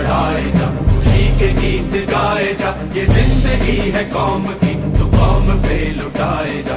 बढ़ाए जा, खुशी के गीत गाए जा, ये जिंदगी है कौम की, तो कौम पे लुटाए जा।